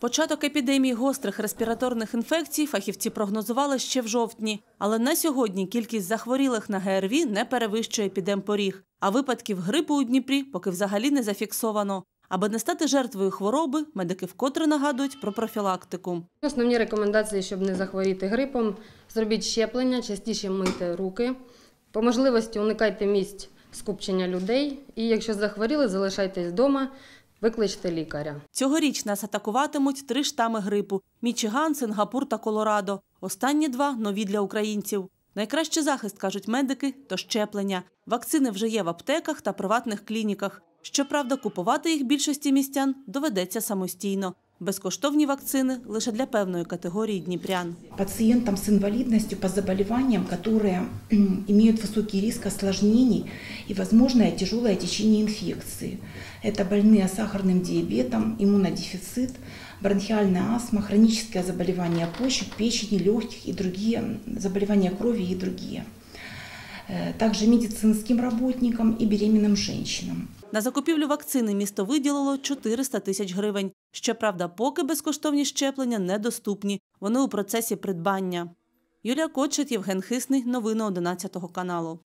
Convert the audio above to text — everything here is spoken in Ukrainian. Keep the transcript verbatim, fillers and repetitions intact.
Початок епідемії гострих респіраторних інфекцій фахівці прогнозували ще в жовтні. Але на сьогодні кількість захворілих на ге ер ві не перевищує епідемпоріг. А випадків грипу у Дніпрі поки взагалі не зафіксовано. Аби не стати жертвою хвороби, медики вкотре нагадують про профілактику. Основні рекомендації, щоб не захворіти грипом – зробіть щеплення, частіше мийте руки. По можливості уникайте місць скупчення людей. І якщо захворіли, залишайтесь вдома, викличте лікаря. Цьогоріч нас атакуватимуть три штами грипу – Мічиган, Сингапур та Колорадо. Останні два – нові для українців. Найкращий захист, кажуть медики, то щеплення. Вакцини вже є в аптеках та приватних клініках. Щоправда, купувати їх більшості містян доведеться самостійно. Безкоштовні вакцини лише для певної категорії дніпрян. Пациентам с инвалидностью по заболеваниям, которые имеют высокий риск осложнений и возможное тяжелое течение инфекции. Это больные с сахарным диабетом, иммунодефицит, бронхиальная астма, хроническое заболевание почек, печени, легких и другие заболевания крови и другие. Также медицинским работникам и беременным женщинам. На закупівлю вакцини місто виділило чотириста тисяч гривень. Щоправда, поки безкоштовні щеплення недоступні. Вони у процесі придбання. Юлія Кочет, Євген Хисний. Новини одинадцятого каналу.